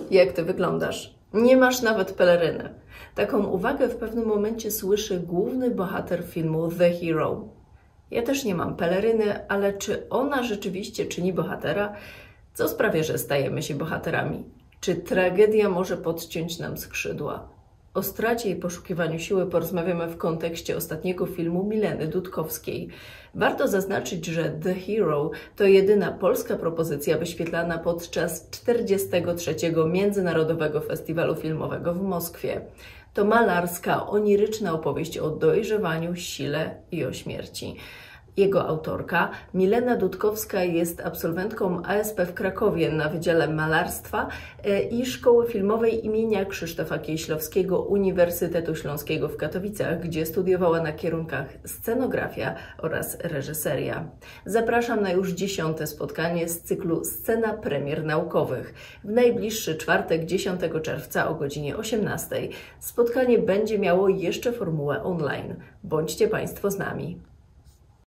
jak Ty wyglądasz. Nie masz nawet peleryny. Taką uwagę w pewnym momencie słyszy główny bohater filmu The Hero. Ja też nie mam peleryny, ale czy ona rzeczywiście czyni bohatera? Co sprawia, że stajemy się bohaterami? Czy tragedia może podciąć nam skrzydła? O stracie i poszukiwaniu siły porozmawiamy w kontekście ostatniego filmu Mileny Dudkowskiej. Warto zaznaczyć, że The Hero to jedyna polska propozycja wyświetlana podczas 43. Międzynarodowego Festiwalu Filmowego w Moskwie. To malarska, oniryczna opowieść o dojrzewaniu, sile i o śmierci. Jego autorka, Milena Dudkowska, jest absolwentką ASP w Krakowie na Wydziale Malarstwa i Szkoły Filmowej imienia Krzysztofa Kieślowskiego Uniwersytetu Śląskiego w Katowicach, gdzie studiowała na kierunkach scenografia oraz reżyseria. Zapraszam na już 10. spotkanie z cyklu Scena Premier Naukowych. W najbliższy czwartek, 10 czerwca o godzinie 18. Spotkanie będzie miało jeszcze formułę online. Bądźcie Państwo z nami.